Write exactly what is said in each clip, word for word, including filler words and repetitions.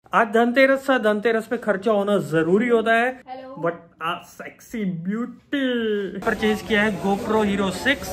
आज धनतेरस था, धनतेरस पे खर्चा होना जरूरी होता है। बट आज सेक्सी ब्यूटी परचेज किया है GoPro hero six.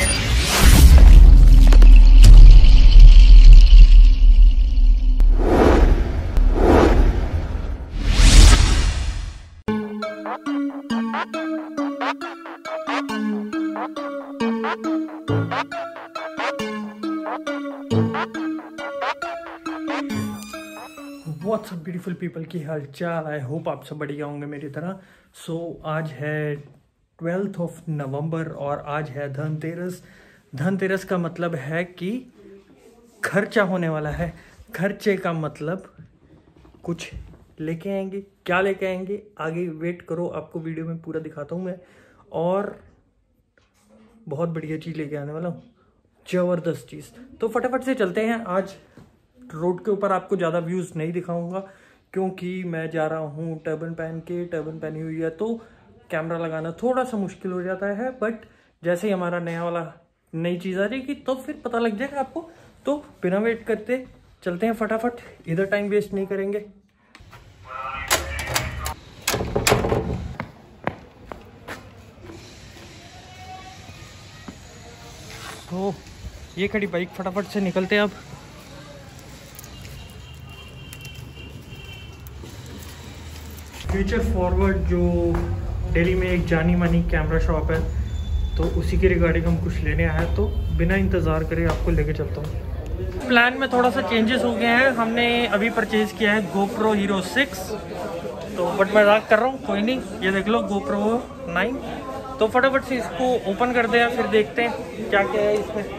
What's up beautiful people, की हाल चाल। आई होप आप सब बढ़िया होंगे मेरी तरह। सो so, आज है ट्वेल्थ ऑफ नवंबर और आज है धनतेरस। धनतेरस का मतलब है कि खर्चा होने वाला है। खर्चे का मतलब कुछ लेके आएंगे। क्या लेके आएंगे आगे वेट करो, आपको वीडियो में पूरा दिखाता हूँ मैं। और बहुत बढ़िया चीज़ लेके आने वाला हूँ, ज़बरदस्त चीज़। तो फटाफट से चलते हैं। आज रोड के ऊपर आपको ज़्यादा व्यूज़ नहीं दिखाऊंगा क्योंकि मैं जा रहा हूँ टर्बन पहन के। टर्बन पहनी हुई है तो कैमरा लगाना थोड़ा सा मुश्किल हो जाता है, बट जैसे ही हमारा नया वाला नई चीज़ आ जाएगी तो फिर पता लग जाएगा आपको। तो बिना वेट करते चलते हैं फटाफट, इधर टाइम वेस्ट नहीं करेंगे। तो ये खड़ी बाइक, फटाफट से निकलते हैं अब। फ्यूचर फॉरवर्ड जो दिल्ली में एक जानी मानी कैमरा शॉप है, तो उसी के रिगार्डिंग हम कुछ लेने आए हैं। तो बिना इंतज़ार करे आपको लेके चलता हूँ। प्लान में थोड़ा सा चेंजेस हो गए हैं। हमने अभी परचेज किया है गोप्रो हीरो सिक्स। तो बट मजाक कर रहा हूँ, कोई नहीं। ये देख लो गोप्रो नाइन। तो फटाफट से इसको ओपन कर दे, फिर देखते हैं क्या क्या है इसमें।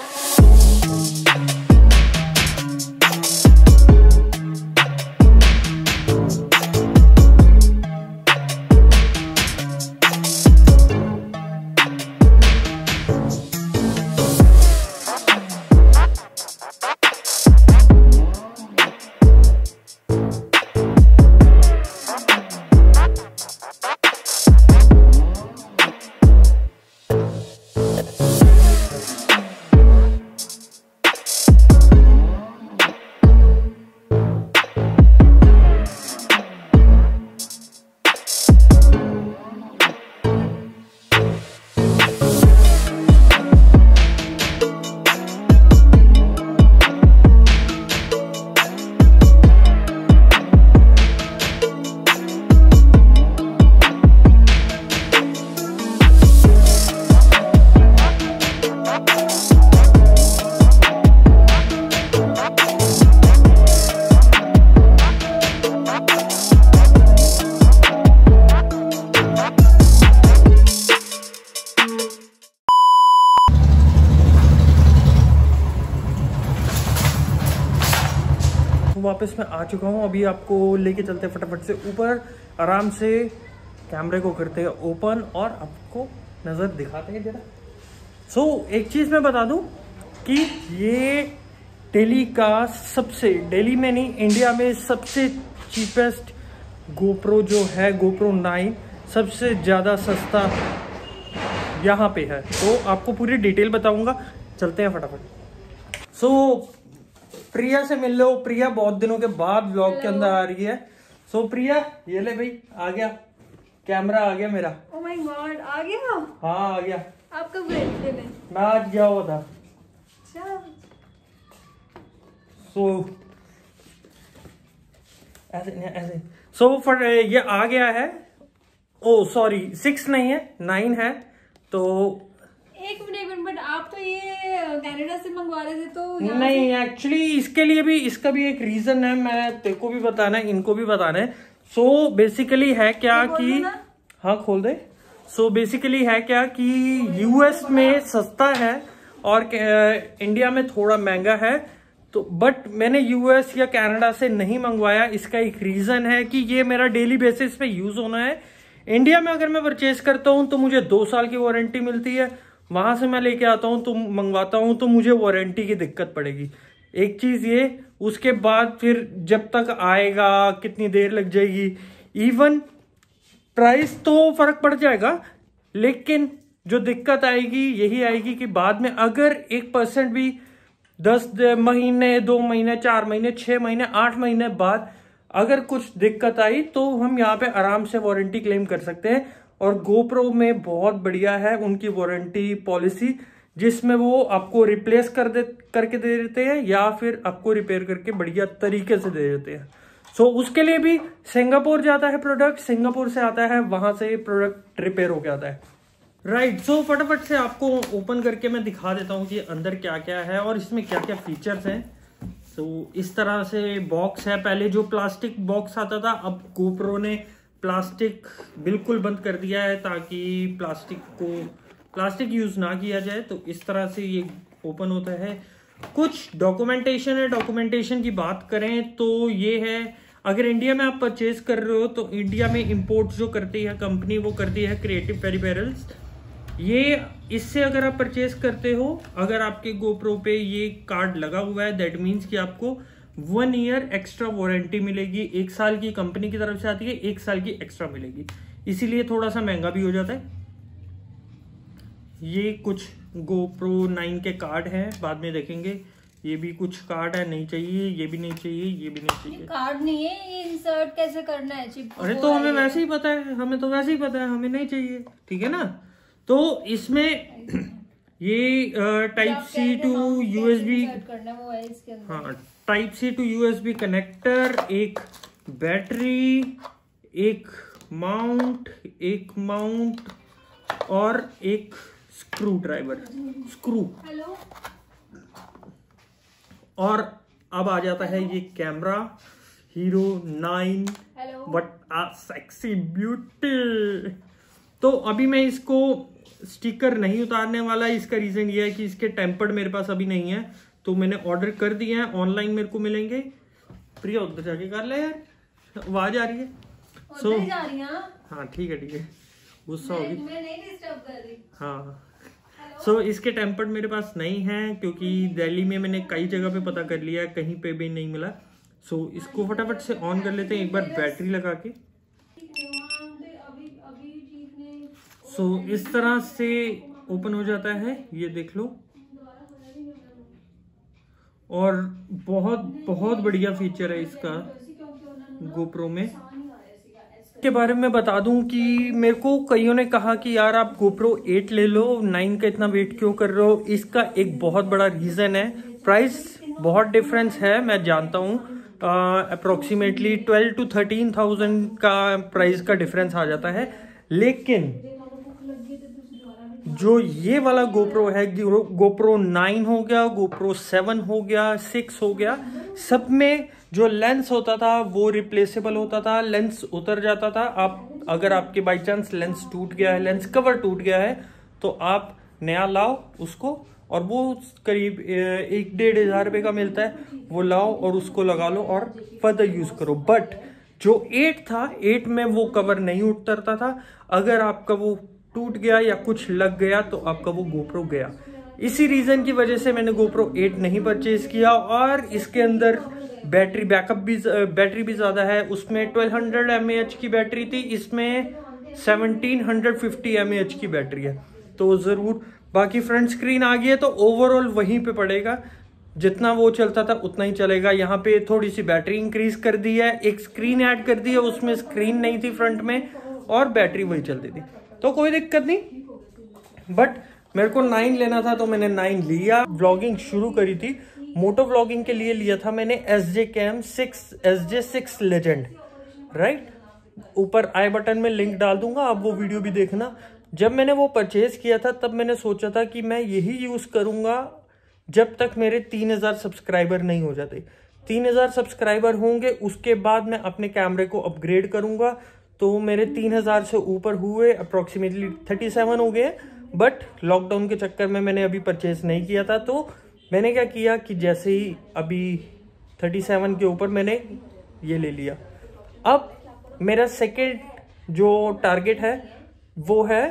वापस मैं आ चुका हूँ। अभी आपको लेके चलते हैं फटाफट से ऊपर। आराम से कैमरे को करते हैं ओपन और आपको नज़र दिखाते हैं जरा। सो so, एक चीज़ मैं बता दूं कि ये दिल्ली का सबसे, दिल्ली में नहीं इंडिया में सबसे चीपेस्ट गोप्रो जो है गोप्रो नाइन, सबसे ज़्यादा सस्ता यहाँ पे है। तो आपको पूरी डिटेल बताऊंगा, चलते हैं फटाफट। सो so, प्रिया से मिल लो। प्रिया बहुत दिनों के बाद व्लॉग के अंदर आ रही है। सो so, प्रिया ये ले भाई, आ गया कैमरा, आ गया मेरा। ओह माय गॉड, आ गया? हाँ आ गया। आप कब गए थे? मैं आज गया हुआ था। सो so, ऐसे ऐसे सो so, फट ये आ गया है। ओ सॉरी, सिक्स नहीं है, नाइन है। तो एक मिनट बट आप तो ये कनाडा से मंगवा रहे थे तो नहीं, एक्चुअली इसके लिए भी, इसका भी एक रीजन है। मैं तेरे को भी बताना है, इनको भी बताना है। सो so, बेसिकली है क्या कि हाँ खोल दे। सो so, बेसिकली है क्या कि यूएस में सस्ता है और इंडिया में थोड़ा महंगा है। तो बट मैंने यूएस या कनाडा से नहीं मंगवाया। इसका एक रीजन है कि ये मेरा डेली बेसिस पे यूज होना है। इंडिया में अगर मैं परचेज करता हूँ तो मुझे दो साल की वारंटी मिलती है। वहां से मैं लेके आता हूँ तो मंगवाता हूँ तो मुझे वारंटी की दिक्कत पड़ेगी। एक चीज ये, उसके बाद फिर जब तक आएगा कितनी देर लग जाएगी। इवन प्राइस तो फर्क पड़ जाएगा, लेकिन जो दिक्कत आएगी यही आएगी कि बाद में अगर एक परसेंट भी दस महीने, दो महीने, चार महीने, छह महीने, आठ महीने बाद अगर कुछ दिक्कत आई तो हम यहाँ पे आराम से वारंटी क्लेम कर सकते हैं। और गोप्रो में बहुत बढ़िया है उनकी वारंटी पॉलिसी, जिसमें वो आपको रिप्लेस कर दे करके दे देते हैं या फिर आपको रिपेयर करके बढ़िया तरीके से दे देते हैं। सो so, उसके लिए भी सिंगापुर जाता है प्रोडक्ट, सिंगापुर से आता है, वहां से प्रोडक्ट रिपेयर होके आता है। राइट right, सो so, फटाफट से आपको ओपन करके मैं दिखा देता हूँ कि अंदर क्या क्या है और इसमें क्या क्या फीचर्स हैं। सो so, इस तरह से बॉक्स है। पहले जो प्लास्टिक बॉक्स आता था, अब गोप्रो ने प्लास्टिक बिल्कुल बंद कर दिया है ताकि प्लास्टिक को प्लास्टिक यूज ना किया जाए। तो इस तरह से ये ओपन होता है। कुछ डॉक्यूमेंटेशन है। डॉक्यूमेंटेशन की बात करें तो ये है, अगर इंडिया में आप परचेज कर रहे हो तो इंडिया में इंपोर्ट जो करती है कंपनी वो करती है क्रिएटिव पेरिफेरल्स। ये इससे अगर आप परचेज करते हो, अगर आपके गोप्रो पे ये कार्ड लगा हुआ है, दैट मीन्स कि आपको वन ईयर एक्स्ट्रा वारंटी मिलेगी। एक साल की कंपनी की तरफ से आती है, एक साल की एक्स्ट्रा मिलेगी, इसीलिए थोड़ा सा महंगा भी हो जाता है। ये कुछ गोप्रो नाइन के कार्ड हैं, बाद में देखेंगे। ये भी कुछ कार्ड है, नहीं चाहिए, ये भी नहीं चाहिए, ये भी नहीं चाहिए। कार्ड नहीं है, ये इंसर्ट कैसे करना है चिप? अरे तो हमें वैसे ही पता है, हमें तो वैसे ही पता है, हमें नहीं चाहिए, ठीक है ना। तो इसमें ये टाइप सी टू यूएसबी, हाँ type C to USB connector, एक बैटरी, एक माउंट, एक माउंट और एक स्क्रू ड्राइवर, स्क्रू। हेलो। और अब आ जाता है ये camera, hero nine, but a sexy beauty. तो अभी मैं इसको स्टिकर नहीं उतारने वाला, इसका रीजन ये है कि इसके टेम्पर्ड मेरे पास अभी नहीं है, तो मैंने ऑर्डर कर दिए हैं, ऑनलाइन मेरे को मिलेंगे। प्रिया उधर जाके कर ले यार, आवाज आ रही है। सो so, हाँ ठीक है ठीक है, गुस्सा होगी, मैं नहीं डिस्टर्ब कर रही। हाँ सो so, इसके टेम्पर्ड मेरे पास नहीं है क्योंकि दिल्ली में मैंने कई जगह पे पता कर लिया, कहीं पे भी नहीं मिला। सो so, इसको फटाफट से ऑन कर लेते हैं एक बार बैटरी लगा के। सो so, इस तरह से ओपन हो जाता है, ये देख लो। और बहुत बहुत बढ़िया फीचर है इसका गोप्रो में। के बारे में बता दूं कि मेरे को कईयों ने कहा कि यार आप गोप्रो एट ले लो, नाइन का इतना वेट क्यों कर रहे हो। इसका एक बहुत बड़ा रीजन है, प्राइस बहुत डिफरेंस है, मैं जानता हूँ। Approximately twelve to thirteen thousand का प्राइस का डिफरेंस आ जाता है। लेकिन जो ये वाला गोप्रो है, गोप्रो नाइन हो गया, गोप्रो सेवन हो गया, सिक्स हो गया, सब में जो लेंस होता था वो रिप्लेसेबल होता था, लेंस उतर जाता था। आप अगर आपके बाई चांस लेंस टूट गया है, लेंस कवर टूट गया है, तो आप नया लाओ उसको, और वो करीब एक डेढ़ हजार रुपये का मिलता है, वो लाओ और उसको लगा लो और फर्दर यूज करो। बट जो एट था, एट में वो कवर नहीं उतरता था। अगर आपका वो टूट गया या कुछ लग गया तो आपका वो गोप्रो गया। इसी रीजन की वजह से मैंने गोप्रो एट नहीं परचेज किया। और इसके अंदर बैटरी बैकअप भी बैटरी भी ज्यादा है, उसमें twelve hundred M A H की बैटरी थी, इसमें seventeen fifty M A H की बैटरी है। तो जरूर बाकी फ्रंट स्क्रीन आ गई है तो ओवरऑल वहीं पे पड़ेगा, जितना वो चलता था उतना ही चलेगा। यहाँ पे थोड़ी सी बैटरी इंक्रीज कर दी है, एक स्क्रीन ऐड कर दी है, उसमें स्क्रीन नहीं थी फ्रंट में और बैटरी वही चलती थी, तो कोई दिक्कत नहीं। बट मेरे को नाइन लेना था तो मैंने नाइन लिया। व्लॉगिंग शुरू करी थी, मोटो व्लॉगिंग के लिए लिया था मैंने S J cam six S J six legend, right. ऊपर आई बटन में लिंक डाल दूंगा, आप वो वीडियो भी देखना। जब मैंने वो परचेज किया था तब मैंने सोचा था कि मैं यही यूज करूंगा जब तक मेरे तीन हजार सब्सक्राइबर नहीं हो जाते। तीन हजार सब्सक्राइबर होंगे उसके बाद मैं अपने कैमरे को अपग्रेड करूंगा। तो मेरे तीन हजार से ऊपर हुए, अप्रोक्सीमेटली थर्टी सेवन हो गए, बट लॉकडाउन के चक्कर में मैंने अभी परचेज नहीं किया था। तो मैंने क्या किया कि जैसे ही अभी थर्टी सेवन के ऊपर मैंने ये ले लिया। अब मेरा सेकेंड जो टारगेट है वो है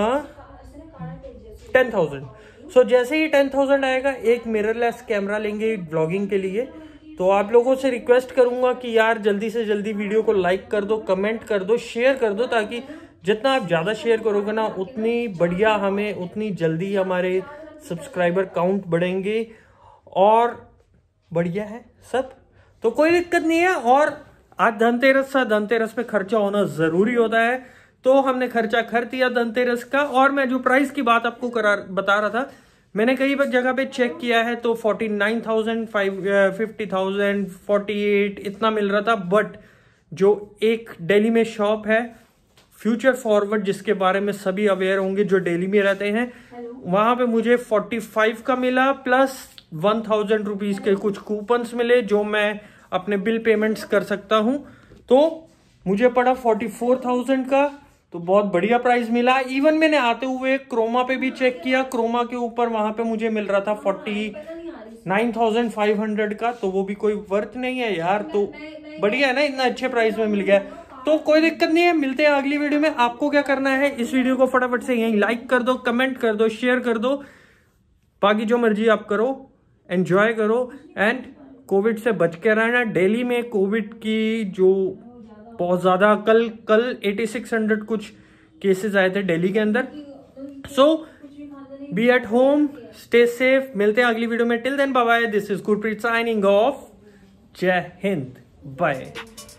टेन थाउजेंड। सो जैसे ही टेन थाउजेंड आएगा एक मिररलेस कैमरा लेंगे ब्लॉगिंग के लिए। तो आप लोगों से रिक्वेस्ट करूंगा कि यार जल्दी से जल्दी वीडियो को लाइक कर दो, कमेंट कर दो, शेयर कर दो, ताकि जितना आप ज़्यादा शेयर करोगे ना उतनी बढ़िया, हमें उतनी जल्दी हमारे सब्सक्राइबर काउंट बढ़ेंगे। और बढ़िया है सब, तो कोई दिक्कत नहीं है। और आज धनतेरस था, धनतेरस पे खर्चा होना जरूरी होता है, तो हमने खर्चा कर दिया धनतेरस का। और मैं जो प्राइस की बात आपको करा बता रहा था, मैंने कई बार जगह पे चेक किया है तो forty nine thousand five fifty thousand forty eight इतना मिल रहा था। बट जो एक दिल्ली में शॉप है फ्यूचर फॉरवर्ड, जिसके बारे में सभी अवेयर होंगे जो दिल्ली में रहते हैं, वहां पे मुझे फोर्टी फाइव का मिला, प्लस वन थाउजेंड रुपीज के कुछ कूपन्स मिले जो मैं अपने बिल पेमेंट्स कर सकता हूं, तो मुझे पड़ा फोर्टी फोर थाउजेंड का। तो बहुत बढ़िया प्राइस मिला। इवन मैंने आते हुए क्रोमा पे भी चेक किया, क्रोमा के ऊपर वहां पे मुझे मिल रहा था forty nine thousand five hundred का, तो वो भी कोई वर्थ नहीं है यार। तो बढ़िया है ना, इतना अच्छे प्राइस में मिल गया, तो कोई दिक्कत नहीं है। मिलते हैं अगली वीडियो में। आपको क्या करना है, इस वीडियो को फटाफट से यहीं लाइक कर दो, कमेंट कर दो, शेयर कर दो, बाकी जो मर्जी आप करो, एंजॉय करो। एंड कोविड से बच के रहना। दिल्ली में कोविड की जो बहुत ज्यादा, कल कल एटी सिक्स हंड्रेड कुछ केसेस आए थे दिल्ली के अंदर। So be at home, stay safe. मिलते हैं अगली वीडियो में। Till then bye bye, this is Gurpreet signing off. जय हिंद, बाय।